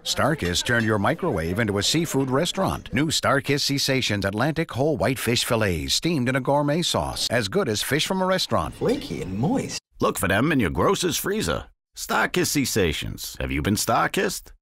StarKist turned your microwave into a seafood restaurant. New StarKist SeaSations Atlantic whole white fish fillets steamed in a gourmet sauce. As good as fish from a restaurant. Flaky and moist. Look for them in your grocer's freezer. StarKist SeaSations. Have you been StarKissed?